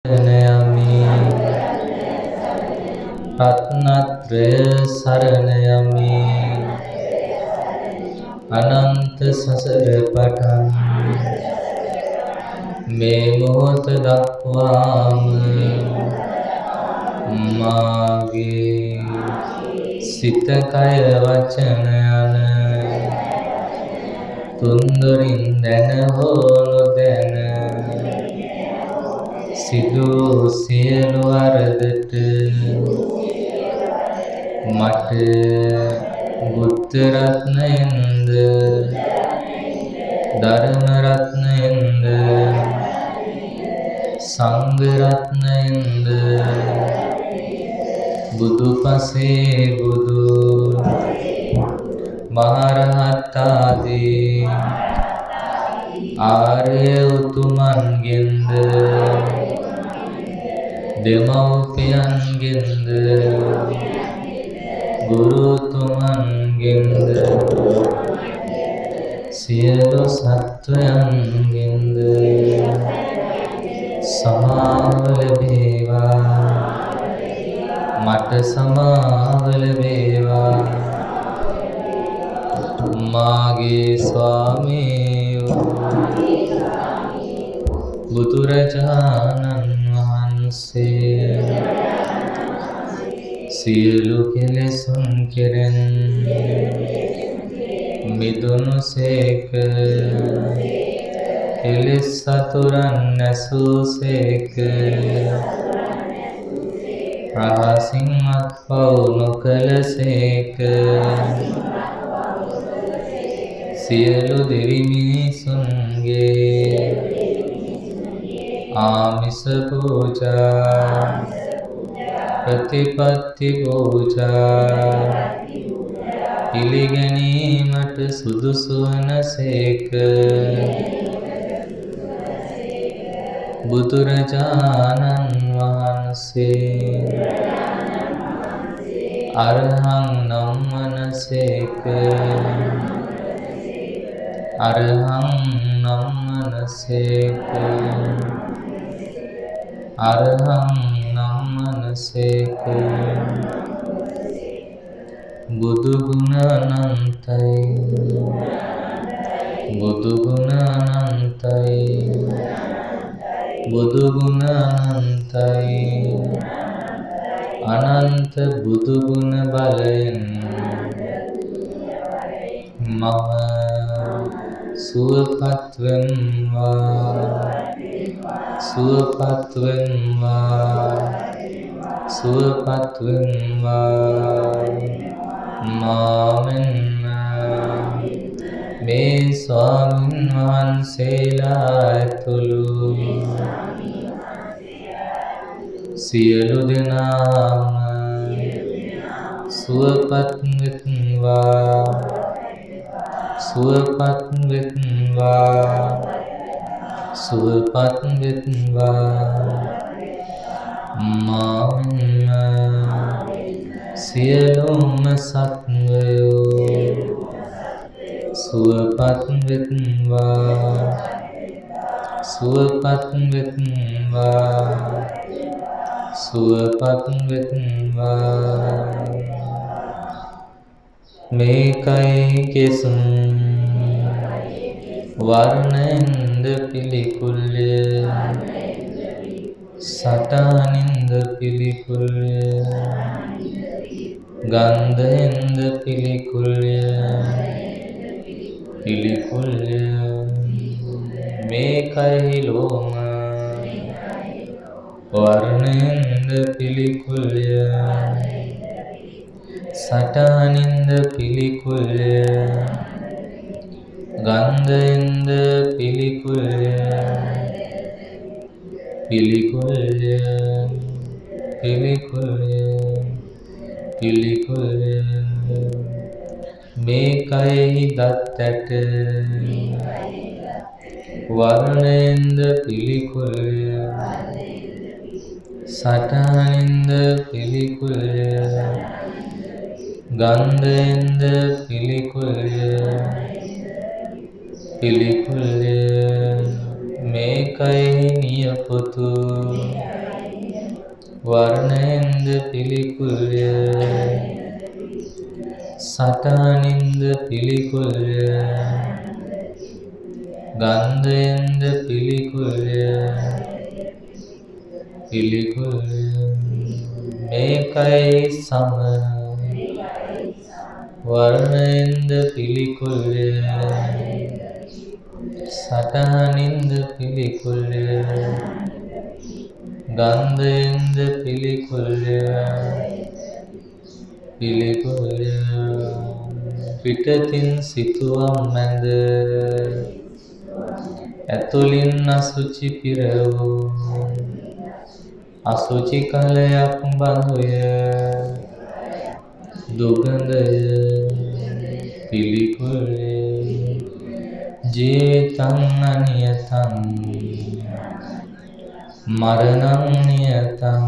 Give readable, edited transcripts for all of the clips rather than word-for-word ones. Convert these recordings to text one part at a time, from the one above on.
යමි රත්නත්‍රය සරණ යමි අනන්ත සසර පටන් මේ මොහොත දක්වාම මාගේ සිත කය වචන යන තුන්දොරින් දැන හෝ නොදැන සිදු සියලු වරදට මට බුද්ධ රත්නයෙන්ද ධර්ම රත්නයෙන්ද සංඝ රත්නයෙන්ද බුදු පසේ බුදු මහරහත් ආදී ආර්ය උතුමන්ගෙන්ද දෙමව්පියන්ගෙන්ද ගුරුතුමන්ගෙන්ද සියලු සත්වයන්ගෙන්ද සමාව ලැබේවා මට සමාව ලැබේවා මාගේ ස්වාමී බුදුරජාණන් වහන්සේ සියලු කෙලෙසුන් කෙරෙන් මිදුණු සේක කෙලෙස් සතුරන් නැසූ සේක රහසින් අත්පව් නොකළ සේක සියලු දෙවි මිනිසුන්ගේ ආමිස පූජා ප්‍රතිපත්ති පූජා පිළිගැනීමට සුදුසු වන සේක බුදුරජාණන් වහන්සේ අරහං නම් වනසේක අරහං නම් වනසේක අරහං නම් වනසේක බුදු ගුණ අනන්තයි බුදු ගුණ අනන්තයි බුදු ගුණ අනන්තයි අනන්ත බුදු ගුණ බලයෙන් මම සුවපත් වෙම්වා සුවපත් වෙම්වා සුවපත් වෙම්වා මාමෙන්ම මේ ස්වාමීන් වහන්සේලා ඇතුළු සියලු දෙනාම සුවපත් වෙත්වා සුවපත් වෙත්වා සුවපත් වෙත්වා මාමෙන්ම සියලුම සත්වයෝ සුවපත් වෙත්වා සුවපත් වෙත්වා සුවපත් වෙත්වා මේකයි කෙසුම් වර්ණයෙන්ද පිළිකුල්ය සටහනින්ද පිළිකුල්ය ගන්ධයෙන්ද පිළිකුල්ය පිළිකුල්ය මේකයි ලෝම වර්ණයෙන්ද පිළිකුල්ය සටහනින්ද පිළිකුල්ය ගන්ධයෙන්ද පිළිකුල්ය පිළිකුල්ය පිළිකුල්ය පිළිකුල්ය මේකයි දත් ඇට වර්ණයෙන්ද පිළිකුල්ය සටහනින්ද පිළිකුල්ය ගන්ධයෙන්ද පිළිකුල්ය පිළිකුල්ය මේකයි නියපොතු වර්ණයෙන්ද පිළිකුල්ය සටහනින්ද පිළිකුල්ය ගන්ධයෙන්ද පිළිකුල්ය පිළිකුල්ය මේකයි සම වර්ණයෙන්ද පිළිකුල්ය සටහනින්ද පිළිකුල්ය ගන්ධයෙන්ද පිළිකුල්ය පිළිකුල්ය පිටතින් සිතුවම් මැද ඇතුළින් අසුචි පිරවූ අසුචි කලයක් බඳුය දුගඳය පිළිකුල්ය ජීවිතං අනියතං මරණං නියතං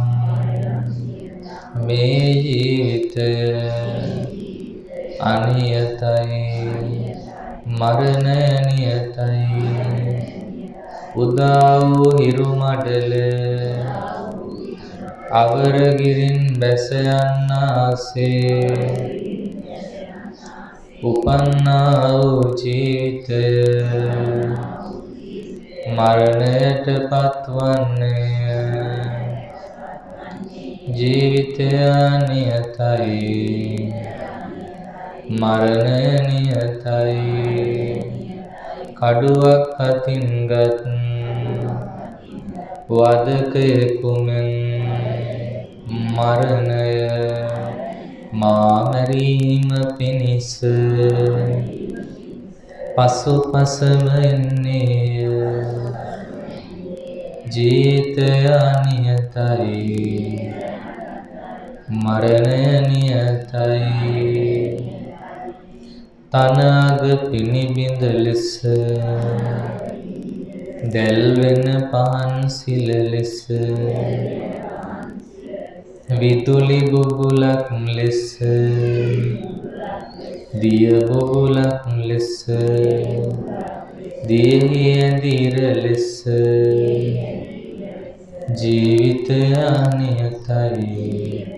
මේ ජීවිතය අනියතයි මරණය නියතයි උදා වූ හිරු මඩල අවරගිරින් බැස යන්නාසේ උපන්නා වූ ජීවිතය මරණයට පත්වන්නේ ජීවිතය නියතයි මරණය නියතයි කඩුවක් අතින්ගත් වදකයෙකු මෙන් මරණය මා මැරීම පිණිස පසුපසම එන්නේය ජීවිතය නියතයි මරණය නියතයි තනග පිනිබිඳ ලෙස දැල්වෙන පහන් සිල ලෙස විදුලි බුබුලක් ලෙස දිය බුබුලක් ලෙස දියෙහි ඇඳිර ලෙස ජීවිතය නියතයි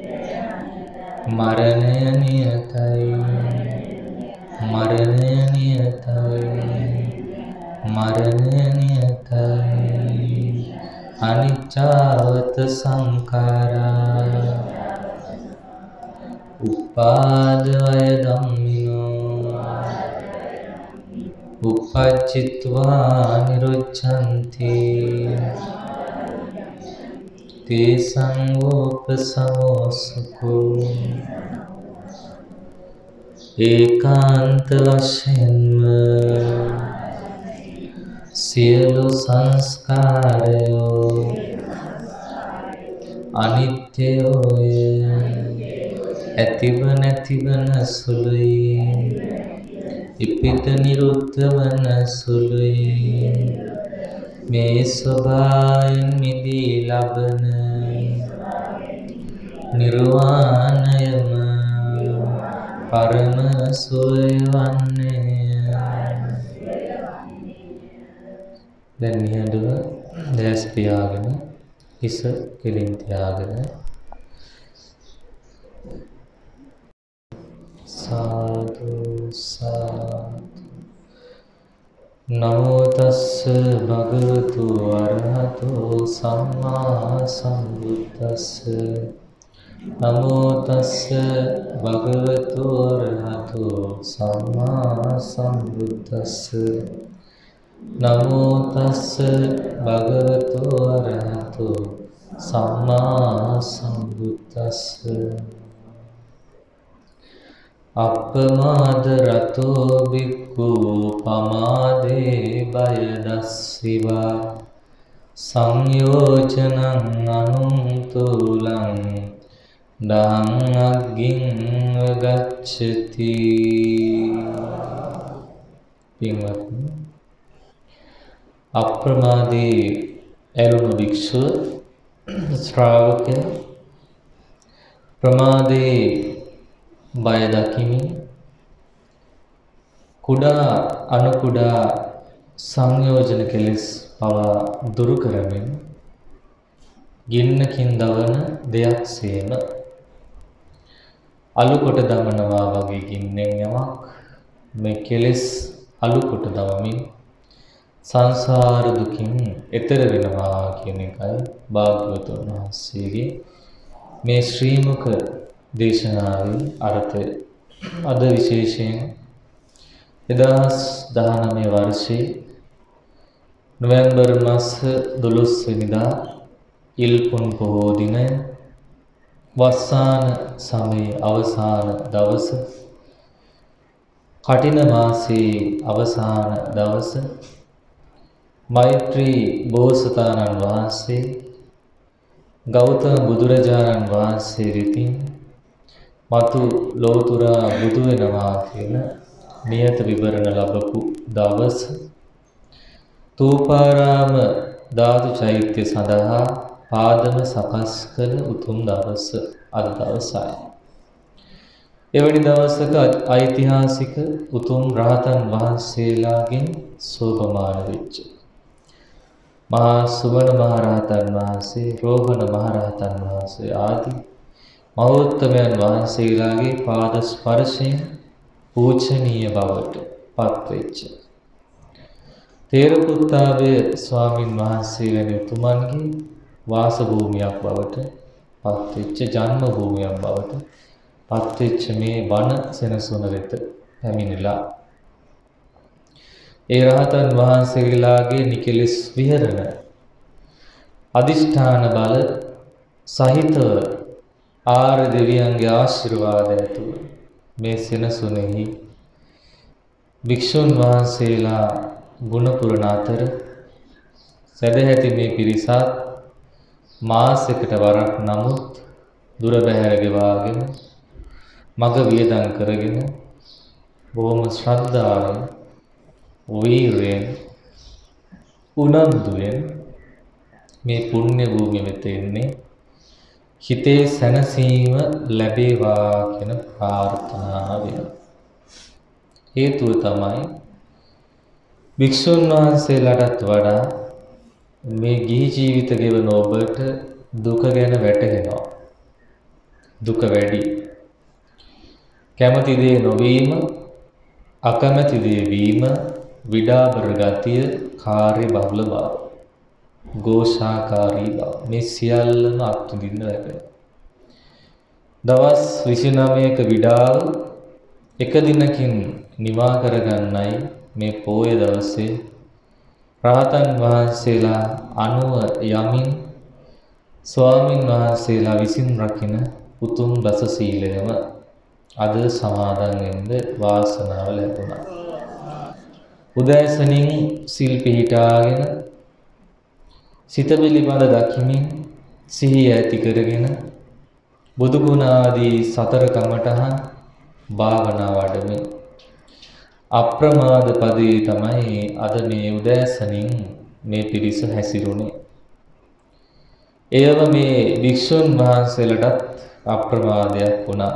මරණය නියතයි මරණය නියතයි මරණය නියතයි අනිච්චවත සංඛාරා උපාදවය ධම්මිනෝ උපච්චිත්වා නිරුච්ඡන්ති තේ සංගෝපසමෝසුකෝ ඒකාන්ත වශයෙන්ම සියලු සංස්කාරයෝ අනිත්‍යෝය ඇතිව නැතිවන සුළුයි ඉපිට නිරුද්ධ වන සුළුයි මේ ස්වභාවයෙන් මිදී ලබන නිර්වාණයම පරම සුවය වන්නේ දැන් නිහඬව දැස් පියාගෙන හිස කෙලින් තියාගෙන සාදු සාදු නමෝ තස්ස භගවතු අරහතෝ සම්මා සම්බුද්දස්ස නමෝ තස්ස භගවතු අරහතෝ සම්මා සම්බුද්දස්ස නමෝ තස්ස භගවතු අරහතෝ සම්මා සම්බුද්දස්ස අප්පමාද රතෝ බික්ඛු පමාදේ බය දස්සිවා සංයෝජනං අනුන්තුලං දං අග්ගින් ගච්ඡති පින්වත්නි අප්‍රමාදී ඇරුණු භික්ෂුව ශ්‍රාවකය ප්‍රමාදේ බය දකිමින් කුඩා අනුකුඩා සංයෝජන කෙලෙස් පවා දුරු කරමින් ගින්නකින් දවන දෙයක්සේම අලු කොට දමනවා වගේ ගින්නෙන් යමක් මේ කෙලෙස් අලු කොට දමමින් සංසාර දුකින් එතර වෙනවා කියන එකයි භාග්‍යවතුන් වහන්සේගේ මේ ශ්‍රීමුක දේශනාවේ අර්ථය. අද විශේෂයෙන් 2019 වර්ෂයේ නොවැම්බර් මාස 12 වෙනිදා ඉල්පුන් පොහෝ දිනය වස්සාන සමයේ අවසාන දවස, කටින මාසයේ අවසාන දවස, මෛත්‍රී බෝසතාණන් වහන්සේ ගෞතම බුදුරජාණන් වහන්සේ වෙතින් මතු ලෝතුරා බුදු වෙනවා කියන නියත විවරණ ලැබපු දවස, තූපාරාම ධාතු චෛත්‍ය සඳහා පාදම සකස් කළ උතුම් දවස අද දවසයි. එවැනි දවසක ඓතිහාසික උතුම් රහතන් වහන්සේලාගෙන් සෝභමාන වෙච්ච මහා සුමන මහරහතන් වහන්සේ, රෝහණ මහරහතන් වහන්සේ ආදී මහෝත්තමයන් වහන්සේලාගේ පාද ස්පර්ශයෙන් පූජනීය බවට පත්වෙච්ච තේරපුත්තාවේ ස්වාමින් වහන්සේ වැනි උතුමන්ගේ වාස භූමියක් බවට පත්වෙච්ච, ජන්ම භූමියක් බවට පත්වෙච්ච මේ වන සෙනසුන වෙත පැමිණිලා ඒ රහතන් වහන්සේලාගේ නිකලෙස් විහරණ අදිෂ්ඨාන බල සහිතව ආර්ය දෙවියන්ගේ ආශිර්වාද ඇතුව මේ සෙනසුනේහි භික්ෂුන් වහන්සේලා ගුණ පුරණ අතර සදැහැති මේ පිරිසත් මාසයකට වරක් නමුත් දුර බැහැර ගෙවාගෙන මග වියදම් කරගෙන බොහොම ශ්‍රද්ධාවෙන්, වීරයෙන්, උනන්දුවෙන් මේ පුණ්‍ය භූමිය වෙත එන්නේ හිතේ සැනසීම ලැබේවා කියන ප්‍රාර්ථනාවෙන්. හේතුව තමයි භික්ෂුන් වහන්සේලාටත් වඩා මේ ගිහි ජීවිත ගෙවන ඔබට දුක ගැන වැටහෙනවා. දුක වැඩි. කැමති දේ නොවීම, අකමැති දේ වීම, විඩාබර ගතිය, කාර්ය බහුල බව, ഘോഷාකාරී බව, මේ සියල්ලම අත්විඳින්න ලැබෙනවා. දවස් 29ක විඩාව එක දිනකින් නිවා කරගන්නයි මේ පෝය දවසේ රහතන් වහන්සේලා 90 යමින් ස්වාමින් වහන්සේලා විසින් රකින උතුම් දස සීලයම අද සමාදන් වෙන්න වාසනාව ලැබුණා. උදෑසනින් සිල් පිහිටාගෙන සිත පිළිබඳ දකිමින් සිහිය ඇති කරගෙන බුදු ගුණ ආදී සතර කමඨහන් භාවනා වඩමින් අප්‍රමාද පදේ තමයි අද මේ උදෑසනින් මේ පිරිස හැසිරුණේ. එයම මේ භික්ෂුන් වහන්සේලටත් අප්‍රමාදයක් වුණා.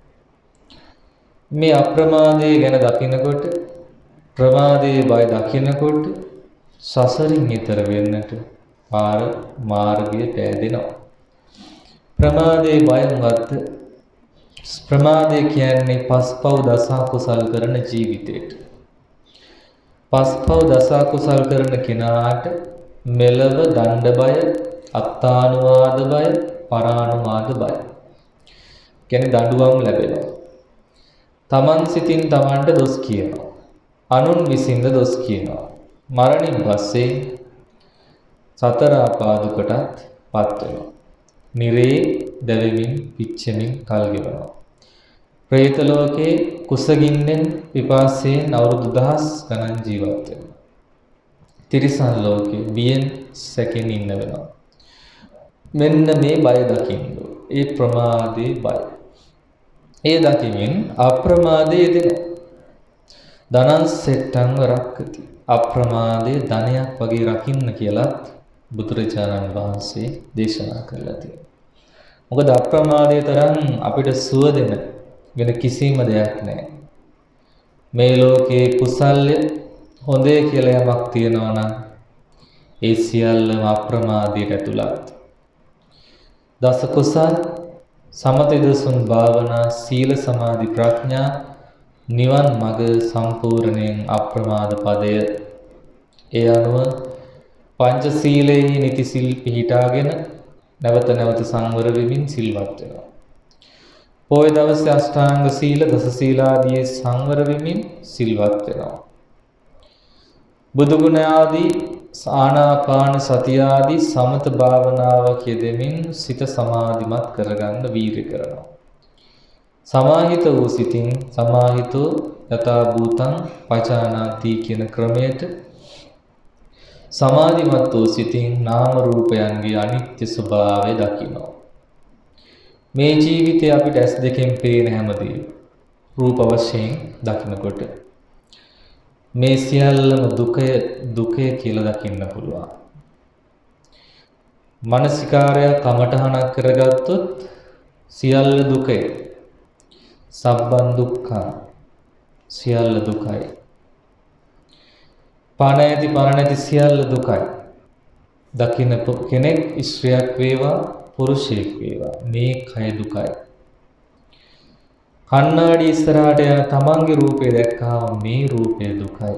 මේ අප්‍රමාදය ගැන දකිනකොට, ප්‍රමාදයේ බය දකිනකොට සසරින් ඈතර වෙන්නට මාර්ගය පෑදෙනවා. ප්‍රමාදයේ බයෙන් වත් ප්‍රමාදය කියන්නේ පස්පව් දස කුසල් කරන ජීවිතයට. පස්පව් දස කුසල් කරන කෙනාට මෙලව දණ්ඩ බය, අත්තානුවාද බය, පරානුවාද බය. කියන්නේ දඬුවම් ලැබෙනවා. තමන් සිතින් තමන්ට දොස් කියනවා. අනුන් විසින්ද දොස් කියනවා. මරණින් පස්සේ සතර ආපාදුකටත් පත් වෙනවා. නිරේ දැවෙමින් පිච්චෙමින් කල් ගෙවනවා. പ്രേත ලෝකේ කුසගින්නෙන් පිපාසයෙන් අවුරුදු දහස් ගණන් ජීවත් වෙනවා. තිරිසන් ලෝකේ බියෙන් සැකෙන් ඉන්න වෙනවා. මෙන්න මේ බය දකින්න. ඒ ප්‍රමාදේ බය. ඒ දකිමින් අප්‍රමාදයේ දෙනවා. ධනං සෙට්ටං රක්කති. අප්‍රමාදයේ ධනයක් වගේ රකින්න කියලාත් බුදුරජාණන් වහන්සේ දේශනා කළා තියෙනවා. මොකද අප්‍රමාදයේ තරම් අපිට සුව දෙන වෙන කිසිම දෙයක් නැහැ. මේ ලෝකයේ කුසල්ය හොඳේ කියලා යමක් තියෙනවා නම් ඒ සියල්ලම අප්‍රමාදයට ඇතුළත්. දස කුසල් සමථ දසුන් භාවනා සීල සමාධි ප්‍රඥා නිවන් මඟ සම්පූර්ණයෙන් අප්‍රමාද පදය. ඒ අනුව පංචශීලයේ නිති සිල් පිහිටාගෙන නැවත නැවත සංවර වෙමින් සිල්වත් වෙනවා. පොය දවසේ අෂ්ටාංග සීල දස සීලාදී සංවර වෙමින් සිල්වත් වෙනවා. බුදු ගුණ ආදී ආනාපාන සතිය ආදී සමත භාවනාවක් යෙදෙමින් සිත සමාධිමත් කරගන්න වීර්ය කරනවා. සමාහිත වූ සිතින් සමාහිතෝ යථා භූතං පජානාති කියන ක්‍රමයට සමාධිමත් වූ සිතින් නාම රූපයන්ගේ අනිත්‍ය ස්වභාවය දකිනවා. මේ ජීවිතය අපිට ඇස් දෙකෙන් පේන හැමදේම රූප වශයෙන් දකිනකොට මේ සියල්ලම දුකය කියලා දකින්න පුළුවන්. මානසිකාරය කමඨහනක් කරගත්තොත් සියල්ල දුකයි. සබ්බන් දුක්ඛං සියල්ල දුකයි. පණ ඇති පණ නැති සියල්ල දුකයි. දකින්න කෙනෙක් ස්ත්‍රියක් වේවා පුරුෂයෙක් වේවා මේ කය දුකයි. කණ්ණාඩි ඉස්සරහට යන තමන්ගේ රූපය දැක්කම මේ රූපය දුකයි.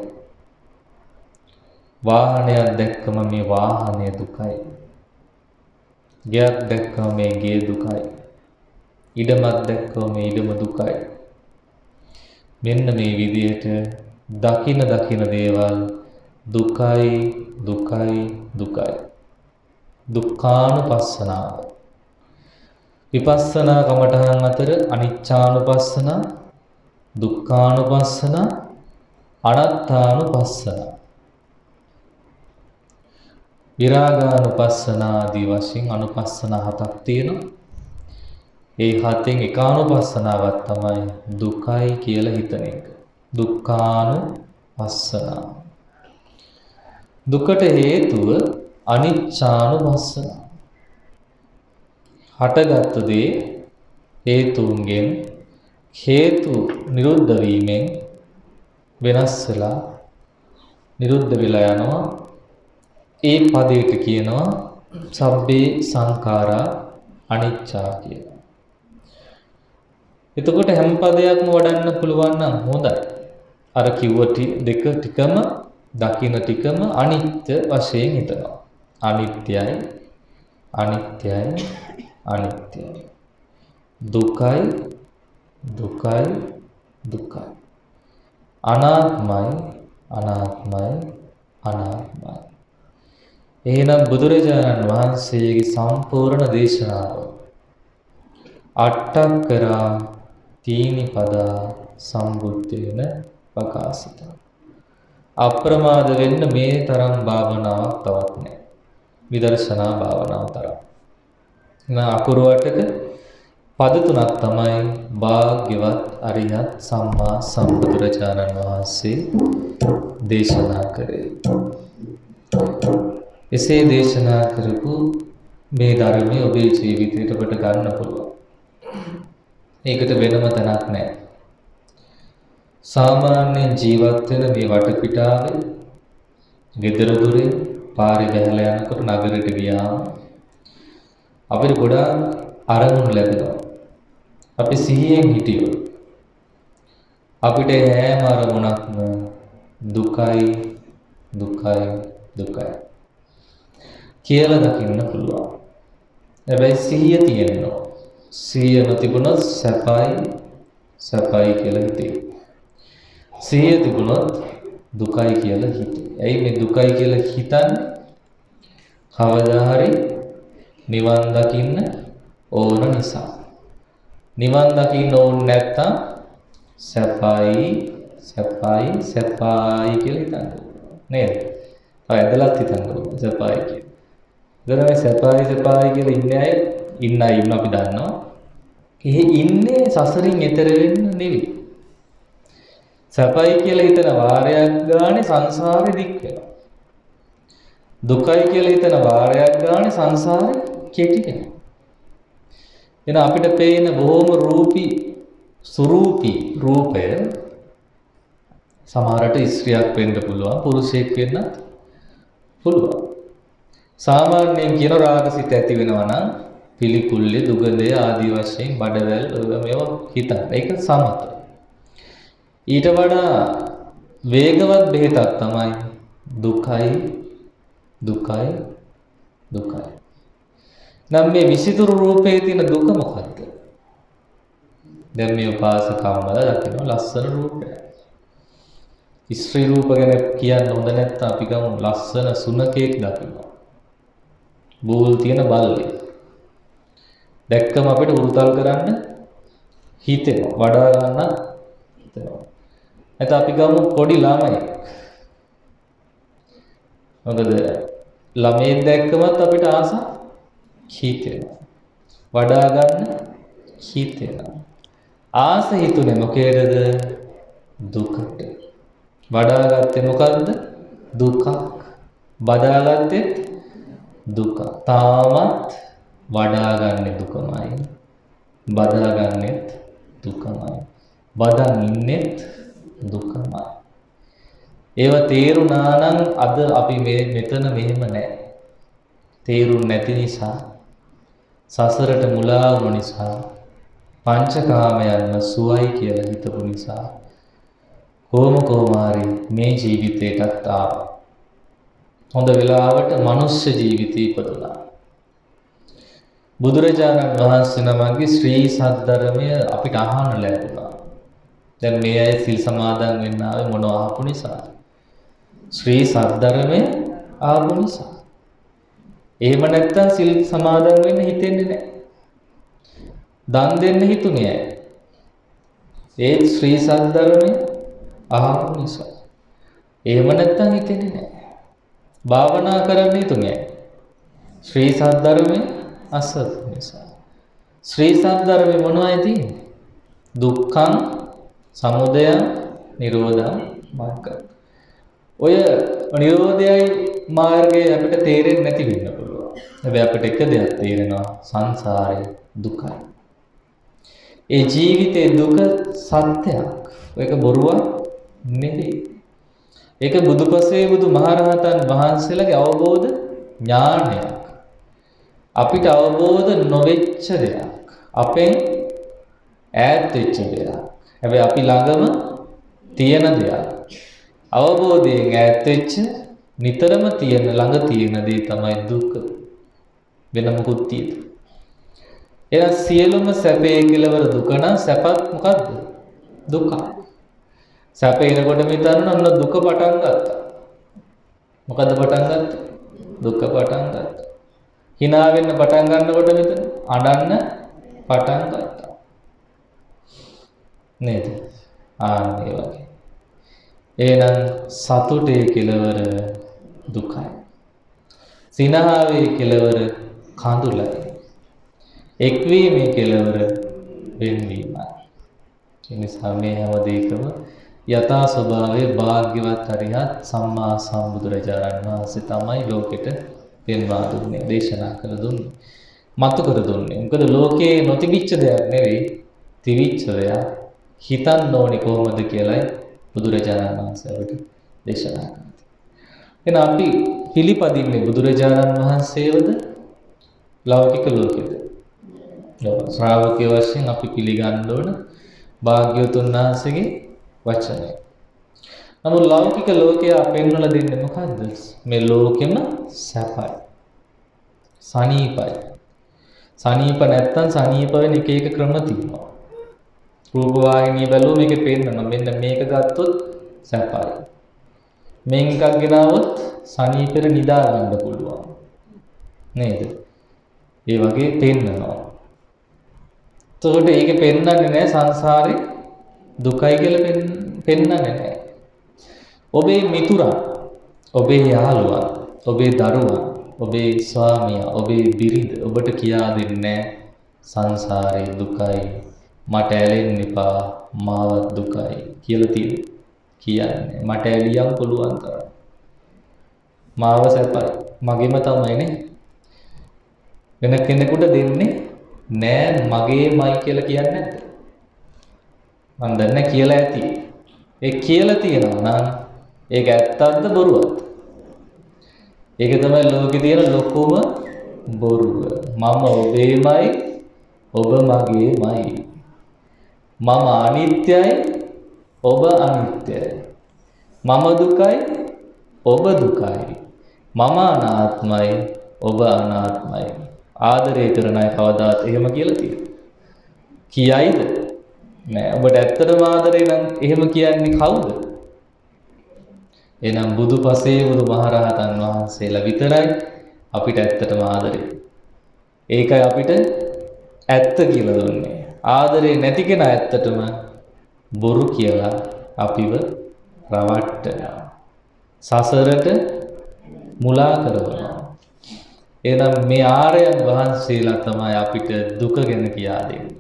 වාහනයක් දැක්කම මේ වාහනය දුකයි. ගෙයක් දැක්කම මේ ගේ දුකයි. ඉඩමක් දැක්කම මේ ඉඩම දුකයි. මෙන්න මේ විදිහට දකින දේවල් දුකයි දුකයි දුකයි. දුක්ඛානුපස්සනාව. විපස්සනා කමඨහන් අතර අනිච්චානුපස්සන, දුක්ඛානුපස්සන, අනාත්තානුපස්සන, විරාගානුපස්සන ආදී වශයෙන් අනුපස්සන හතක් තියෙනවා. ඒ හතෙන් එක අනුපස්සනාවක් තමයි දුකයි කියලා හිතන එක. දුක්ඛානුපස්සන. දුකට හේතුව අනිච්චානුපස්සන. හටගත් දේ හේතුන්ගෙන් හේතු නිරුද්ධ වීමෙන් වෙනස් වෙලා නිරුද්ධ වෙලා යනවා. ඒ පදයට කියනවා සබ්බේ සංඛාරා අනිච්චා කියලා. එතකොට හැම පදයක්ම වඩන්න පුළුවන් නම් හොඳයි. අර කිව්ව දෙක ටිකම දකින්න ටිකම අනිත්‍ය වශයෙන් හිතනවා. අනිත්‍යයි අනිත්‍යයි අනිත්‍යයි. දුකයි දුකයි දුකයි. අනාත්මයි අනාත්මයි අනාත්මයි. එහෙනම් බුදුරජාණන් වහන්සේගේ සම්පූර්ණ දේශනාව අට්ඨක්කරා තීනිපදා සම්බුද්ධේන ප්‍රකාශිත. අප්‍රමාද වෙන්න මේ තරම් භාවනාවක් තවත් නැහැ. විදර්ශනා භාවනාව තරම්. අකුරු අටක පද තුනක් තමයි භාග්‍යවත් අරිහත් සම්මා සම්බුදුරජාණන් වහන්සේ දේශනා කරේ. එසේ දේශනා කරපු මේ ධර්මයේ ඔබේ ජීවිතයට කොට ගන්න පුළුවන්. ඒකට වෙනම තැනක් නැහැ. සාමාන්‍ය ජීවත් වෙන මේ වටපිටාවේ ගෙදර දොරේ පාරේ වැහලා යනකොට නගරෙට ගියාම අපිට ගොඩාක් අරමුණු ලැබෙනවා. අපි සිහියෙන් හිටියොත් අපිට හැම අරමුණක්ම දුකයි දුකයි දුකයි කියලා දකින්න පුළුවන්. හැබැයි සිහිය තියෙනවා. සිහිය නොතිබුණොත් සැපයි සැපයි කියලා හිතේ. සිහිය තිබුණොත් දුකයි කියලා හිතේ. ඇයි මේ දුකයි කියලා හිතන්නේ? කවදා හරි නිවන් දකින්න ඕන නිසා. නිවන් දකින්න ඕන නැත්තම් සැපයි සැපයි සැපයි කියලා හිතන්න නේද? ඇදලත් හිතන්න ඕන සැපයි කියලා. දැන් සැපයි සැපයි කියලා ඉන්නේ අය ඉන්න අපි දන්නවා. ඒ ඉන්නේ සසරින් එතර වෙන්න නෙවෙයි. සැපයි කියලා හිතන වාරයක් ගානේ සංසාරේ දික් වෙනවා. දුකයි කියලා හිතන වාරයක් ගානේ සංසාරේ කෙටි වෙනවා. එන අපිට පේන බොහොම රූපී සුරූපී රූපය සමහරට ස්ත්‍රියක් වෙන්න පුළුවන්, පුරුෂයෙක් වෙන්නත් පුළුවන්. සාමාන්‍යයෙන් කියන රාගසිත ඇති වෙනවා නම් පිළිකුල්ලේ, දුගඳය ආදී වශයෙන් බඩවැල් මේවා හිතන්න. ඒක සමත. ඊට වඩා වේගවත් බෙහෙතක් තමයි දුකයි දුකයි දුකයි. නම් මේ විසිතුරු රූපයේ තියෙන දුක මොකක්ද? දැන් මේ උපාසකම්මල දකින්න ලස්සන රූපයක්. ස්ත්‍රී රූප ගැන කියන්න හොඳ නැත්නම් අපි ගමු ලස්සන සුනකෙක් දකිනවා. බෝල් තියෙන බල්ලෙක්. දැක්කම අපිට උරුතල් කරන්න හිතෙනවා. වඩා ගන්න හිතෙනවා. නැත්නම් අපි ගමු පොඩි ළමයෙක්. මොකද ළමයෙක් දැක්කමත් අපිට ආස හිතෙනවා. වඩා ගන්න හිතෙනවා. ආස හිතුනේ මොකේද? දුකට. වඩාගත්තේ මොකද්ද? දුකක්. බදාගත්තේ දුක. තාමත් වඩාගන්නේ දුකමයි. බදාගන්නෙත් දුකමයි. බදන් ඉන්නෙත් දුකමයි. ඒව තේරුණා නම් අද අපි මෙතන මෙහෙම නැහැ. තේරුම් නැති නිසා, සසරට මුලා වුණු නිසා, පංචකාමයන්ම සුවයි කියලා හිතපු නිසා කොහොම හරි මේ ජීවිතේටත් ආවා. හොඳ වෙලාවට මනුෂ්‍ය ජීවිතය ඉපදුණා. බුදුරජාණන් වහන්සේ නමගේ ශ්‍රී සද්ධර්මය අපිට අහන්න ලැබුණා. දැන් මේ අය සිල් සමාදන් වෙන්න ආවේ මොනවා අහපු නිසා? ශ්‍රී සද්ධර්මය ආපු නිසා. එහෙම නැත්තම් සිල් සමාදන් වෙන්න හිතෙන්නේ නැහැ. දන් දෙන්න හිතුනේ අය. ඒ ශ්‍රී සද්ධර්මය ආපු නිසා. එහෙම නැත්තම් හිතෙන්නේ නැහැ. භාවනා කරන්න හිතුනේ අය. ශ්‍රී සද්ධර්මය අසත් නිසා. ශ්‍රී සද්ධර්මය මොනවද තියෙන්නේ? දුක්ඛං සමුදයං නිරෝධං මාර්ගං. ඔය නිරෝධයයි මාර්ගය අපිට තේරෙන්නේ නැති වෙන්න පුළුවන්. හැබැයි අපිට එක දෙයක් තේරෙනවා, සංසාරේ දුකයි. ඒ ජීවිතේ දුක සත්‍යයක්. ඒක බොරුවක් නෙවෙයි. ඒක බුදුපසේ බුදුමහරහතන් වහන්සේලාගේ අවබෝධ ඥානයක්. අපිට අවබෝධ නොවෙච්ච දෙයක්. අපෙන් ඈත් වෙච්ච දෙයක්. හැබැයි අපි ළඟම තියෙන දෙයක්. අවබෝධයෙන් ඈත් වෙච්ච නිතරම තියෙන ළඟ තියෙන දේ තමයි දුක. වෙන මොකුත් තියෙන්නේ. එහෙනම් සියලුම සැපේ කෙලවර දුක නම් සැපත් මොකද්ද? දුක. සැපේනකොට මිතන්න ඔන්න දුක පටන් ගත්තා. මොකද්ද පටන් ගත්තේ? දුක පටන් ගත්තා. hina වෙන්න පටන් ගන්නකොට මෙතන අඬන්න පටන් ගත්තා. නේද? ඒ වගේ. එහෙනම් සතුටේ කෙලවර දුකයි. සිනහවේ කෙලවර කඳුලයි. එක්වීමේ කෙලවර වෙන්වීමයි. ඒ නිසා මේ හැම දෙයකම යථා ස්වභාවයේ භාග්‍යවත් අරිහත් සම්මා සම්බුදුරජාණන් වහන්සේ තමයි ලෝකෙට පෙන්වා දුන්නේ, දේශනා කළ දුන්නේ, මතු කර දුන්නේ. මොකද ලෝකේ නොතිබිච්ච දෙයක් නෙවෙයි, තිබිච්ච දෙයක්. හිතන්න ඕනේ කොහොමද කියලායි බුදුරජාණන් වහන්සේ අපිට දේශනා කළා. එහෙනම් අපි පිළිපදින්නේ බුදුරජාණන් වහන්සේවද ලෞකික ලෝකෙද? ශ්‍රාවකයෝ වශයෙන් අපි පිළිගන්න ඕන භාග්‍යවතුන් වහන්සේගේ වචනය. නමුත් ලෞකික ලෝකයා පෙන්වලා දෙන්නේ මොකද්ද? මේ ලෝකෙම සැපයි. සනීපයි. සනීප නැත්තම් සනීප වෙන එක එක ක්‍රම තියෙනවා. රූප වාහිනිය බැලුවම මේකේ පෙන්නනවා. මෙන්න මේක ගත්තොත් සැපයි. මේක එකක් ගෙනාවොත් සනීපෙට නිදා ගන්න පුළුවන්. නේද? ඒ වගේ පෙන්නනවා. එතකොට ඒකේ පෙන්නන්නේ නැහැ සංසාරේ දුකයි කියලා පෙන්නන්නේ නැහැ. ඔබේ මිතුරා, ඔබේ යාළුවා, ඔබේ දරුවා, ඔබේ ස්වාමියා, ඔබේ බිරිඳ ඔබට කියා දෙන්නේ සංසාරේ දුකයි, මට ඇලෙන්න එපා, මාවත් දුකයි කියලා කියන්නේ. මට ඇලියම් පුළුවන් තරම්. මාව සැපයි, මගේම තමයිනේ. වෙන කෙනෙකුට දෙන්නේ නෑ, මගේමයි කියලා කියන්නේ නැද්ද? මන් දන්නේ කියලා ඇති. ඒ කියලා තියෙනවා නම් ඒක ඇත්තක්ද බොරුවක්ද? ඒක තමයි ලෝකේ තියෙන ලොකුම බොරුව. මම ඔබේමයි ඔබ මගේමයි. මම අනිත්‍යයි ඔබ අනිත්‍යයි. මම දුකයි ඔබ දුකයි. මම අනාත්මයි ඔබ අනාත්මයි. ආදරය කරන අය කවදාත් එහෙම කියලා තියෙනවා. කියයිද? නෑ. ඔබට ඇත්තටම ආදරේ නම් එහෙම කියන්නේ කවුද? එහෙනම් බුදුපසේ බුදුමහරහතන් වහන්සේලා විතරයි අපිට ඇත්තටම ආදරේ. ඒකයි අපිට ඇත්ත කියලා දුන්නේ. ආදරේ නැති කෙනා ඇත්තටම බොරු කියලා අපිව රවට්ටනවා. සසරට මුලා කරනවා. එහෙනම් මේ ආර්යයන් වහන්සේලා තමයි අපිට දුක ගැන කියා දෙන්නේ.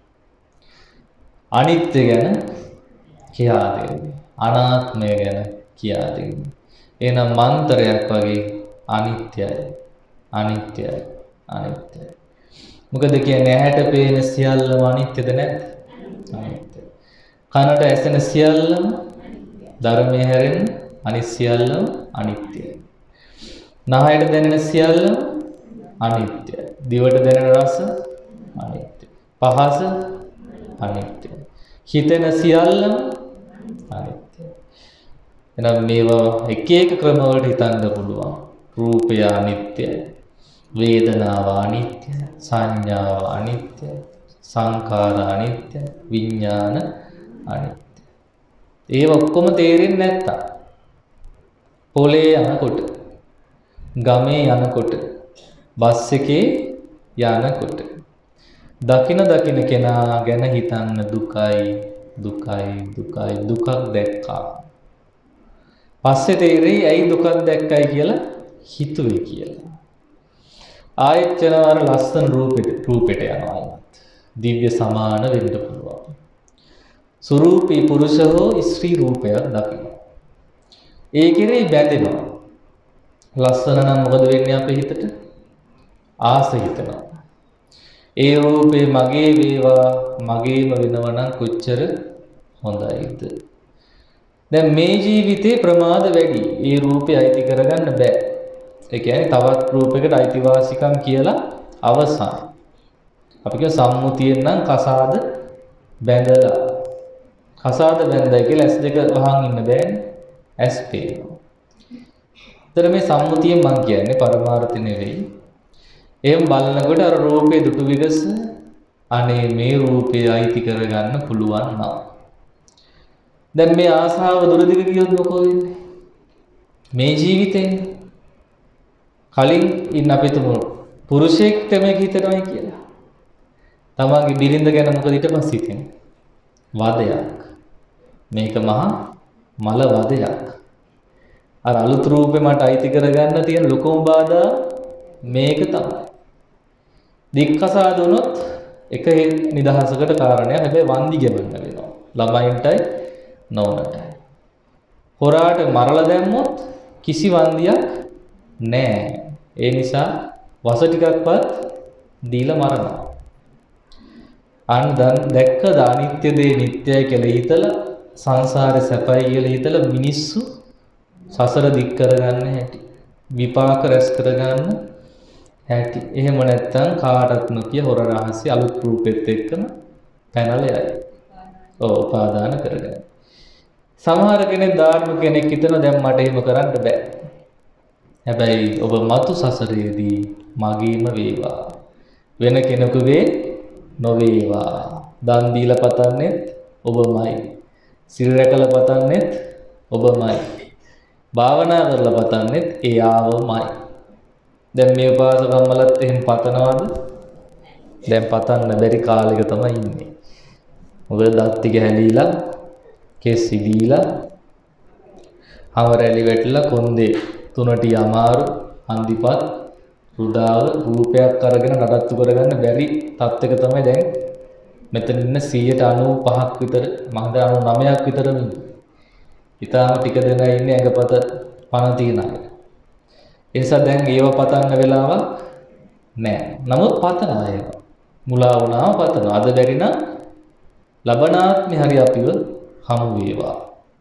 අනිත්‍ය ගැන කියා දෙන්නේ. අනාත්මය ගැන කියා දෙන්නේ. එහෙනම් මන්ත්‍රයක් වගේ අනිත්‍යයි. අනිත්‍යයි. අනිත්‍යයි. මොකද කියන්නේ ඇහැට පේන සියල්ලම අනිත්‍යද නැද්ද? අනිත්‍යයි. කනට ඇසෙන සියල්ලම ධර්මයේ හැරෙන අනිත් සියල්ලම අනිත්‍යයි. නහයට දැනෙන සියල්ලම අනිත්‍යයි. දිවට දැනෙන රස අනිත්‍යයි. පහස අනිත්‍යයි. හිතෙන සියල්ලම අනිත්‍යයි. එහෙනම් මේවා එක එක ක්‍රමවලට හිතන්න පුළුවන්. රූපය අනිත්‍යයි. වේදනාව අනිත්‍යයි. සංඥාව අනිත්‍යයි. සංඛාර අනිත්‍යයි. විඥාන අනිත්‍යයි. ඒව ඔක්කොම තේරෙන්නේ නැත්තම් පොලේ යනකොට, ගමේ යනකොට, බස් එකේ යනකොට දකින කෙනා ගැන හිතන්න දුකයි දුකයි දුකයි දුකක් දැක්කා. පස්සේ තේරෙයි ඇයි දුකක් දැක්කයි කියලා හිතුවේ කියලා. ආයෙත් යනවාර ලස්සන රූපෙට යනවා. දිව්‍ය සමාන වෙන්න පුළුවන්. සුරූපී පුරුෂ හෝ ස්ත්‍රී රූපයක් දකින්න. ඒ කෙරෙහි බැඳෙනවා. ලස්සන නම් මොකද වෙන්නේ අපේ හිතට? ආස හිතනවා. ඒ රූපේ මගේ වේවා මගේම වෙනවා නම් කොච්චර හොඳයිද? දැන් මේ ජීවිතේ ප්‍රමාද වැඩි. ඒ රූපේ අයිති කරගන්න බෑ. ඒ කියන්නේ තවත් රූපයකට අයිතිවාසිකම් කියලා අවසන්. අපි කිය සම්මුතියෙන් නම් කසාද බැඳලා. කසාද බැඳලා කියලා S2 වහන් ඉන්න බෑනේ. S පේනවා. ඒතර මේ සම්මුතියෙන් මම කියන්නේ පරමාර්ථ නෙවෙයි. එහෙම බලනකොට අර රූපේ දුටු විගස අනේ මේ රූපේ අයිති කරගන්න පුළුවන් නම් දැන් මේ ආසාව දුරදිග ගියොත් මොකෝ වෙන්නේ? මේ ජීවිතේ කලින් ඉන්න අපි තුමු පුරුෂයෙක් තමයි හිතනවායි කියලා. තමන්ගේ බිරිඳ ගැන මොකද ඊට පස්සේ හිතෙන්නේ? වදයක්. මේක මහා මල වදයක්. අර අලුත් රූපේ මට අයිති කරගන්න තියෙන ලොකුම බාධා මේක තමයි. දික්කසාද වුණොත් එක නිදහසකට කාරණයක්. හැබැයි වන්දි ගෙවන්න වෙනවා. ළමයින්ටයි නෝනටයි. හොරාට මරලා දැම්මොත් කිසි වන්දියක් නැහැ. ඒ නිසා වස ටිකක්වත් දීලා මරනවා. අන් දැක්කද අනිත්‍ය දේ නිට්ටයයි කියලා හිතලා සංසාරේ සැපයි කියලා හිතලා මිනිස්සු සසර දික් කරගන්න හැටි. විපාක රැස් කරගන්න හැටි. එහෙම නැත්තම් කාටවත් නොකිය හොර රහස්‍ය අලුත් රූපෙත් එක්කම පැනලා යයි. උපාදාන කරගන්න. සමහර කෙනෙක් ධාර්මික කෙනෙක් හිතන දැන් මට එහෙම කරන්න බෑ. හැබැයි ඔබ මතු සසරේදී මගේම වේවා. වෙන කෙනෙකුගේ නොවේවා. දන් දීලා පතන්නෙත් ඔබමයි. සිල් රැකලා පතන්නෙත් ඔබමයි. භාවනා කරලා පතන්නෙත් එයාවමයි. දැන් මේ උපාසකම්මලත් එහෙම පතනවාද? දැන් පතන්න බැරි කාලෙක තමයි ඉන්නේ. මොකද දත් ටික හැලීලා, කෙස් සිදීලා, අවරැලි වැටලා කොන්දේ තුනට අමාරු, හන්දිපත්, රුඩාව රූපයක් අරගෙන නඩත්තු කරගන්න බැරි තත්ත්වයක තමයි දැන් මෙතන ඉන්න 95ක් විතර, මම හිතන්නේ 99ක් විතරම ඉන්නේ. ඊටාම ටික දෙනා ඉන්නේ ඇඟපත පණ තියන අය. ඒ නිසා දැන් ඒව පතන්න වෙලාවක් නැහැ. නමුත් පතනවා ඒව. මුලා වුණාම පතනවා. අද බැරි නම් ලබනාත්මේ හරි අපිව හමු වේවා.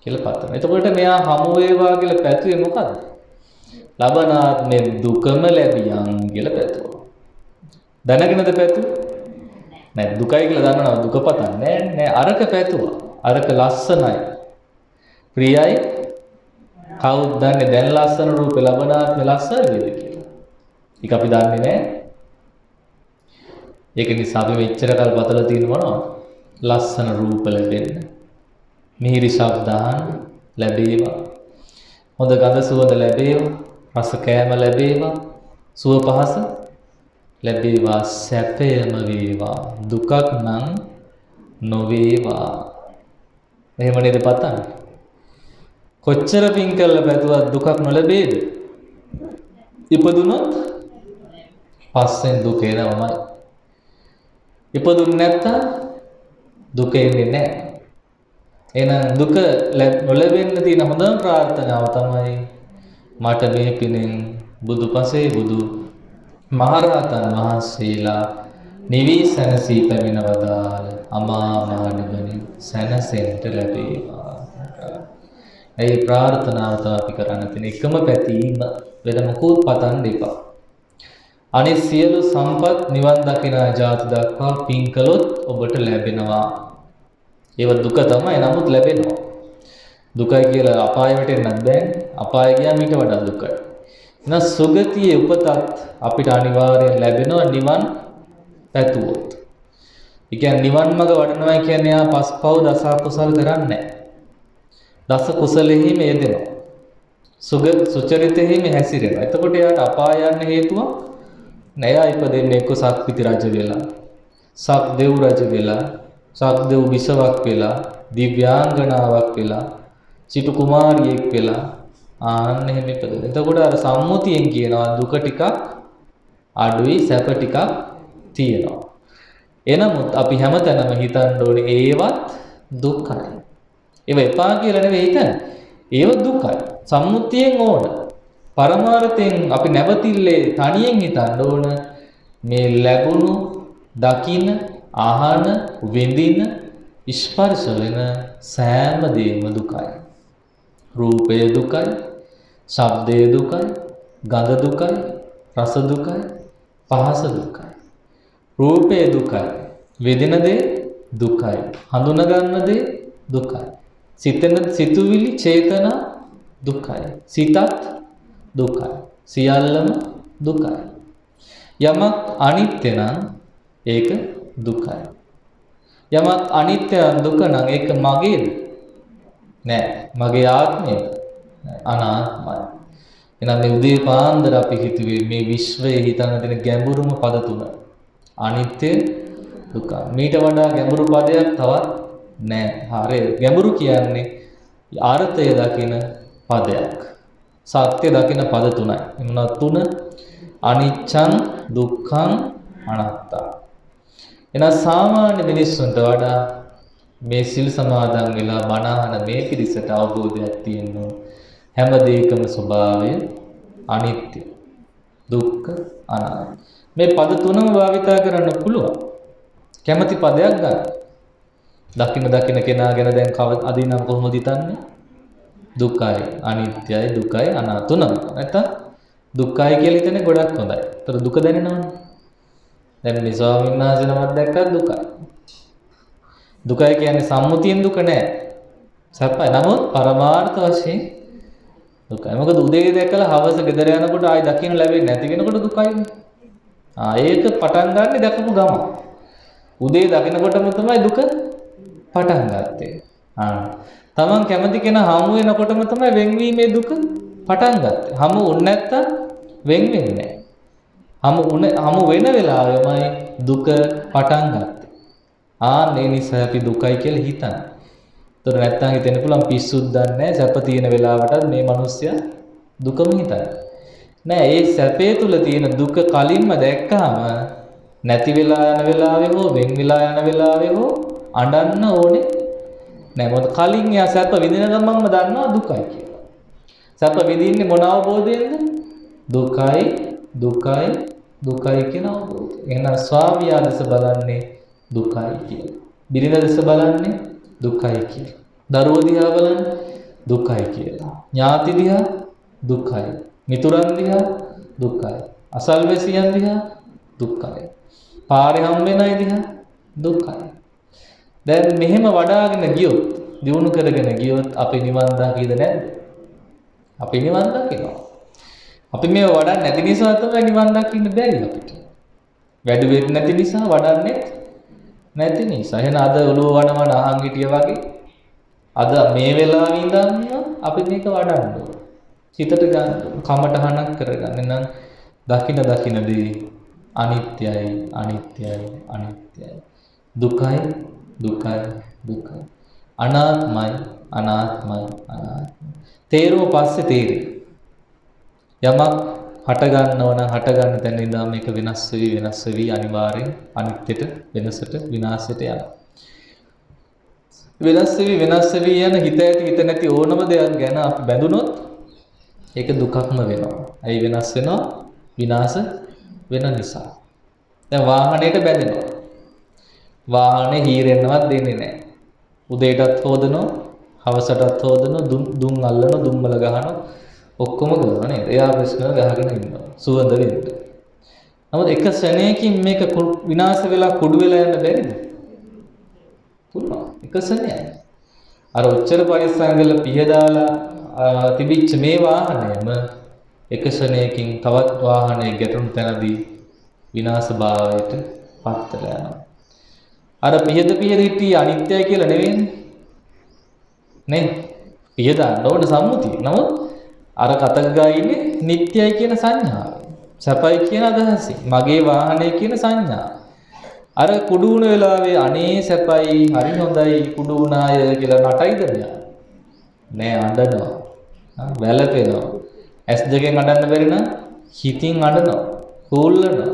කියලා පතනවා. එතකොට මෙයා හමු වේවා කියලා පැතුවේ මොකද්ද? ලබනාත්මේ දුකම ලැබියන් කියලා පැතුවා. දැනගෙනද පැතුවේ? නෑ දුකයි කියලා දන්නවනම් දුක පතන්නේ නෑ අරක පැතුවා. අරක ලස්සනයි. ප්‍රියයි. කවුද දන්නේ දැන් ලස්සන රූපේ ලබනාත්මේ ලස්සන වේද කියලා? ඒක අපි දන්නේ නෑ. ඒක නිසා අපි මෙච්චර කල් පතලා තියෙන මොනවද? ලස්සන රූප ලැබෙන්න. මිහිරි ශබ්ද අහන්න ලැබේවා. හොඳ ගඳ සුවඳ ලැබේවා. රස කෑම ලැබේවා. සුව පහස ලැබේවා. සැපයම වේවා. දුකක් නම් නොවේවා. එහෙම නේද පතන්නේ? කොච්චර පින් කළා පැතුවත් දුකක් නොලැබේද? ඉපදුනොත් පස්සෙන් දුක එනවමයි. ඉපදුන්නේ නැත්තම් දුක එන්නේ නැහැ. එහෙනම් දුක නොලැබෙන්න තියෙන හොඳම ප්‍රාර්ථනාව තමයි මට මේ පිනෙන් බුදුපසේ බුදු මහරහතන් වහන්සේලා නිවි සැනසී පැමිණවදාළ අමා මහ නිවනින් සැනසෙන්න ලැබේවා. ඒ ප්‍රාර්ථනාව තමයි අපි කරන්න තියෙන එකම පැතීම. වෙන මොකුත් පතන්න එපා. අනිත් සියලු සම්පත් නිවන් දකින ජාති දක්වා පින් කළොත් ඔබට ලැබෙනවා. ඒව දුක තමයි නමුත් ලැබෙනවා. දුකයි කියලා අපාය වැටෙන්නත් බෑනේ. අපාය ගියාම ඊට වඩා දුකයි. එහෙනම් සුගතියේ උපතත් අපිට අනිවාර්යෙන් ලැබෙනවා නිවන් පැතුවොත්. ඒ කියන්නේ නිවන් මඟ වඩනවා කියන්නේ යා පස්පව් දස කුසල් කරන්නේ නැහැ. දස කුසලෙහි මේදෙනවා. සුචරිතෙහි මේ හැසිරෙනවා. එතකොට යාට අපාය යන්න හේතුවක් නෑ. ඉපදෙන්නේ එක්ක සක්විති රජ වෙලා, සක් දෙව් රජ වෙලා, සක් දෙව් විසවක් වෙලා, දිව්‍යාංගනාවක් වෙලා, සිටු කුමාරියෙක් වෙලා ආන්න එහෙම ඉපදෙනවා. එතකොට අර සම්මුතියෙන් කියනවා දුක ටිකක් අඩුයි සැප ටිකක් තියෙනවා. එනමුත් අපි හැමතැනම හිතන්න ඕනේ ඒවත් දුක්ඛයි. ඒව එපා කියලා නෙවෙයි හිතන්නේ. ඒව දුකයි. සම්මුතියෙන් ඕන. පරමාර්ථයෙන් අපි නැවතිල්ලේ තනියෙන් හිතන්න ඕන මේ ලැබුණු දකින්න ආහන විඳින ස්පර්ශ වෙන සෑම දෙයක්ම දුකයි. රූපය දුකයි, ශබ්දය දුකයි, ගඳ දුකයි, රස දුකයි, පහස දුකයි. රූපය දුකයි, වේදන දේ දුකයි, හඳුනා ගන්න දේ දුකයි. සිතන සිතුවිලි චේතනා දුකයි. සිතත් දුකයි. සියල්ලම දුකයි. යමක් අනිත්‍ය නම් ඒක දුකයි. යමක් අනිත්‍ය දුක නම් ඒක මගේද? නෑ. මගේ ආත්මය අනාත්මයි. එහෙනම් මේ උදේ පාන්දර අපි හිතුවේ මේ විශ්වයේ හිතන දෙන ගැඹුරුම පද තුන. අනිත්‍ය දුක. මීට වඩා ගැඹුරු පදයක් තවත් නෑ. හරි. ගැඹුරු කියන්නේ අර්ථය දකින පදයක්. සත්‍ය දකින පද තුනයි. එමුණා තුන අනිච්චං දුක්ඛං අනාත්තා. එන සාමාන්‍ය මිනිස්සුන්ට වඩා මේ සිල් සමාදන් වෙලා බණහන මේ පිරිසට අවබෝධයක් තියෙනවා. හැම දෙයකම ස්වභාවය අනිත්‍ය, දුක්ඛ, අනාත්ම. මේ පද තුනම භාවිතා කරන්න පුළුවන්. කැමැති පදයක් ගන්න. දකින්න කෙනා ගැන දැන් අදිනම් කොහොමද හිතන්නේ? දුකයි, අනිත්‍යයි, දුකයි, අනාත්ම තුනම. නැත්තම් දුක්ඛයි කියලා හිතන්නේ ගොඩක් හොඳයි. ඒතර දුක දැනෙනවනේ. දැන් මේ ස්වාමීන් වහන්සේ නමක් දැක්කත් දුකයි. දුකයි කියන්නේ සම්මුතියෙන් දුක නෑ. සැපයි. නමුත් පරමාර්ථ වශයෙන් දුකයි. මොකද උදේ දැකලා හවස ගෙදර යනකොට ආයි දකින්න ලැබෙන්නේ නැති වෙනකොට දුකයිනේ. ඒක පටන් ගන්න දැකපු ගම. උදේ දකින්නකොටම තමයි දුක පටන් ගත්තේ. තමන් කැමති කෙනා හමු වෙනකොටම තමයි වෙන්වීමේ දුක පටන් ගත්තේ. හමු වුණ නැත්තම් වෙන් වෙන්නේ නැහැ. හමු වෙන වෙලාවෙමයි දුක පටන් ගත්තේ. ඒ නිසා අපි දුකයි කියලා හිතන්නේ. ඒතර නැත්තම් හිතෙන්න පුළුවන් පිස්සුත් දන්නේ නැහැ. සැප තියෙන වෙලාවට මේ මිනිස්සයා දුකම හිතයි. නෑ, ඒ සැපේ තුල තියෙන දුක කලින්ම දැක්කාම නැති වෙලා යන වෙලාවෙ හෝ වෙන් වෙලා යන වෙලාවෙ හෝ අඬන්න ඕනේ නෑ. මොකද කලින් එයා සැප විඳින ගමන්ම දන්නවා දුකයි කියලා. සැප විඳින්නේ මොන අවබෝධයෙන්ද? දුකයි දුකයි දුකයි කියන අවබෝධය. එහෙනම් ස්වාමියා දැස බලන්නේ දුකයි කියලා. බිරිඳ දැස බලන්නේ දුකයි කියලා. දරුවෝ දිහා බලන්නේ දුකයි කියලා. ඥාති දිහා දුකයි. මිතුරන් දිහා දුකයි. අසල්වැසියන් දිහා දුකයි. පාරේ හම් වෙන අය දිහා දුකයි. දැන් මෙහෙම වඩාගෙන ගියොත්, දියුණු කරගෙන ගියොත් අපි නිවන් දකිද නැද්ද? අපි නිවන් දකිනවා. අපි මේව වඩන්නේ නැති නිසා තමයි නිවන් දකින්න බැරි අපිට. වැඩි වෙන්නේ නැති නිසා වඩන්නේ නැති නිසා. එහෙනම් අද ඔළුව වඩවන අහන් හිටිය වගේ අද මේ වෙලාවේ ඉඳන් අපි මේක වඩන්න ඕන. හිතට ගන්න කමටහනක් කරගන්න. නම් දකින අනිත්‍යයි අනිත්‍යයි අනිත්‍යයි. දුකයි දුකයි දුකයි. අනාත්මයි අනාත්මයි අනාත්මයි. තේරුම පස්සේ තේරෙයි. යමක් හට ගන්නව නම් හට ගන්න තැන ඉඳන් මේක වෙනස් වෙවි අනිවාර්යෙන් අනිත්‍යට වෙනසට විනාශයට යනවා. වෙනස් වෙවි යන හිත ඇති හිත නැති ඕනම දෙයක් ගැන අපි බැඳුනොත් ඒක දුකක්ම වෙනවා. ඇයි වෙනස් වෙනවා? විනාශ වෙන නිසා. දැන් වාහනයට බැඳෙනවා. වාහනේ හීරෙන්නවත් දෙන්නේ නැහැ. උදේටත් හොදනවා, හවසටත් හොදනවා, දුම් අල්ලනවා, දුම්වල ගහනවා, ඔක්කොම කරනවා නේද? එයා ප්‍රශ්න ගහගෙන ඉන්නවා. සුවඳ වෙන්න. නමුත් එක ශරණයකින් මේක විනාශ වෙලා කුඩු වෙලා යන්න බැරිද? පුළුවන්. එක ශරණයයි. අර උච්චර පරිස්සංගල පිහදාලා තිබිච්ච මේ වාහනයම එක ශරණයකින් තවත් වාහනයක ගැටුණු තැනදී විනාශභාවයට පත් වෙලා යනවා. අර පියද හිටියේ අනිත්‍යයි කියලා නෙවෙයිනේ. නේ? පියදාන්න ඕන සම්මුතිය. නමුත් අර කතක ගා ඉන්නේ නිට්ටයයි කියන සංඥාව. සැපයි කියන අදහසින්. මගේ වාහනය කියන සංඥාව. අර කුඩු වුණ වෙලාවේ අනේ සැපයි හරි හොඳයි කුඩු වුණාය කියලා නටයිද මෙයා? නෑ අඬනවා. වැළපෙනවා. ඇස් දෙකෙන් අඬන්න බැරි නම් හිතින් අඬනවා. හූල්ලනවා.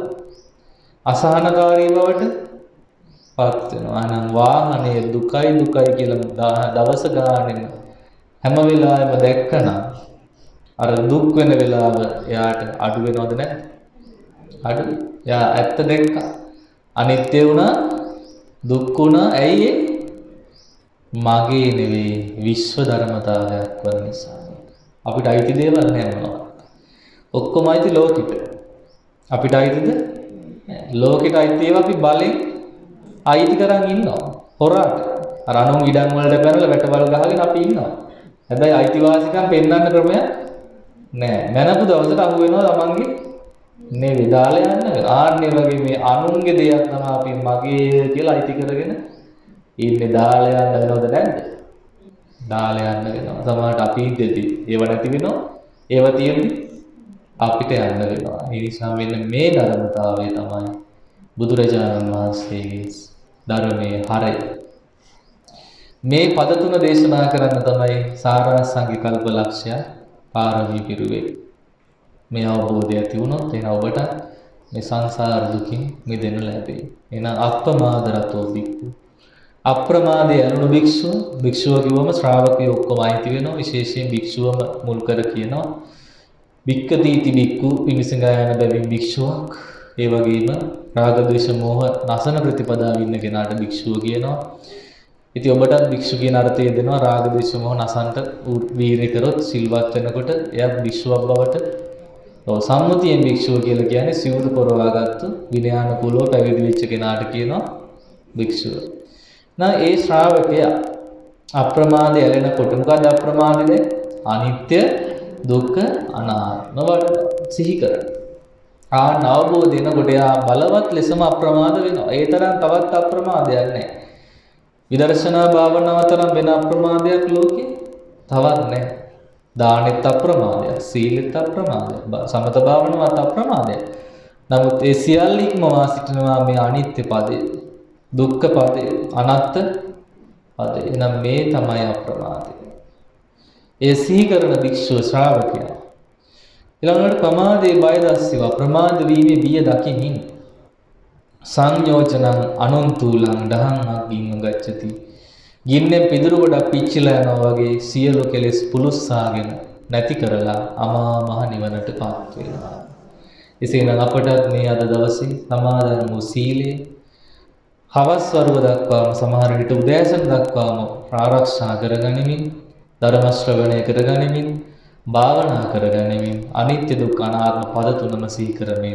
අසහනකාරී බවට පත් වෙනවා. නම් වාහනේ දුකයි කියලා දවස ගානෙම හැම වෙලාවෙම දැක්කනම් අර දුක් වෙන වෙලාව එයාට අඩු වෙනවද නැද්ද? අඩු. එයා ඇත්ත දැක්කා. අනිත්‍ය වුණා, දුක් වුණා. ඇයි ඒ? මගේ නෙවෙයි විශ්ව ධර්මතාවයක් වන නිසා. අපිට අයිති දේවල් නෑ මොනවද? ඔක්කොම අයිති ලෝකෙට. අපිට අයිතිද? ලෝකෙට අයිති ඒවා අපි බලෙන් අයිති කරන් ඉන්නවා. හොරාට. අර අනුන් ඉඩම් වලට පැනලා වැටවල් ගහගෙන අපි ඉන්නවා. හැබැයි අයිතිවාසිකම් පෙන්වන්න ක්‍රමයක් නෑ. මනපු දවසට අහු වෙනවා තමන්ගේ නෙවෙයි දාලා යන්න. ආන්නේ වගේ මේ අනුන්ගේ දෙයක් තමයි අපි මගේ කියලා අයිති කරගෙන ඉන්නේ. දාලා යන්න වෙනවද නැද්ද? දාලා යන්න වෙනවා. සමහරට අපි ඉඳදී ඒව නැති වෙනවා. ඒව තියෙන්නේ අපිට යන්න වෙනවා. ඒ නිසා මෙන්න මේ ධර්මතාවය තමයි බුදුරජාණන් වහන්සේගේ ධර්මයේ හරය. මේ පද තුන දේශනා කරන්න තමයි සාරාංශික කල්පලක්ෂය පාරමී පිරුවේ. මේ අවබෝධය ඇති වුණොත් එන ඔබට මේ සංසාර දුකින් මිදෙන්න ලැබෙයි. එහෙනම් අප්‍රමාදරතෝ බික්ඛු. අප්‍රමාදයේ අනුණු භික්ෂුව කිව්වම ශ්‍රාවකයෝ ඔක්කොම අයිති වෙනවා. විශේෂයෙන් භික්ෂුවම මුල් කර කියනවා. වික්කදීති බික්ඛු පිණිසඟා යන බැවින් භික්ෂුවක්. ඒ වගේම රාග ද්වේෂ මෝහ නැසන ප්‍රතිපදාව ඉන්න කෙනාට භික්ෂුව කියනවා. ඉතින් ඔබටත් භික්ෂු කියන අර්ථය දෙනවා. රාග ද්වේෂ මෝහ නැසන්ට වීරිය කරොත් සිල්වත් වෙනකොට එයා භික්ෂුවක් බවට සම්මුතියෙන් භික්ෂුව කියලා කියන්නේ සිවුරු පොරවාගත්තු විනයානුකූලව පැවිදි වෙච්ච කෙනාට කියනවා භික්ෂුව. ඒ ශ්‍රාවකයා අප්‍රමාදය ඇලෙනකොට මොකද අප්‍රමාදද? අනිත්‍ය දුක්ඛ අනාත්ම වඩ සිහි කරන. නවබෝධ වෙනකොට යා බලවත් ලෙසම අප්‍රමාද වෙනවා. ඒ තරම් තවත් අප්‍රමාදයක් නැහැ. විදර්ශනා භාවනාව තරම් වෙන අප්‍රමාදයක් ලෝකේ තවත් නැහැ. දානෙත් අප්‍රමාදයක්, සීලෙත් අප්‍රමාදයක්, සමත භාවනාවත් අප්‍රමාදයක්. නමුත් ඒ සියල්ල ඉක්මවා සිටිනවා මේ අනිත්‍ය පදේ, දුක්ඛ පදේ, අනාත්ම පදේ. එනම් මේ තමයි අප්‍රමාදය. ඒ සිහි කරන භික්ෂුව ශ්‍රාවකයා ඊළඟට ප්‍රමාදේ බය දස්සව ප්‍රමාද වීමේ බිය දකිමින් සංයෝජනං අනුන්තුලං දහං අග්ගින් ගච්ඡති. ගින්නෙන් පිදුරු ගොඩක් පිච්චිලා යනවා වගේ සියලු කෙලෙස් පුලුස්සාගෙන නැති කරලා අමා මහ නිවනටපත් වෙනවා. එසේනම් අපටත් මේ අද දවසේ සමාදන් වූ සීලය හවස් වරුව දක්වාම සමහර විට උදෑසන දක්වාම ආරක්ෂා කරගනිමින් ධර්ම ශ්‍රවණය කරගනිමින් භාවනා කරගනිමින් අනිත්‍ය දුක්ඛ අනාත්ම පද තුනම සිහි කරමින්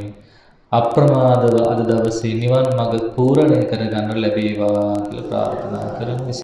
අප්‍රමාදව අද දවසේ නිවන් මඟ පූර්ණය කරගන්න ලැබේවා කියලා ප්‍රාර්ථනා කරමු.